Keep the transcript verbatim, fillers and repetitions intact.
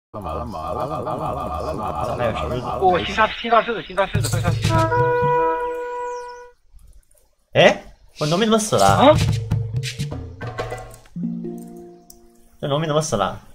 干嘛了？嘛了？干嘛了？嘛了？嘛了？嘛了？ 还有狮子。 哦，新杀新杀狮子，新杀狮子，快杀新杀！ 哎，我农民怎么死了？ 啊？ 这农民怎么死了？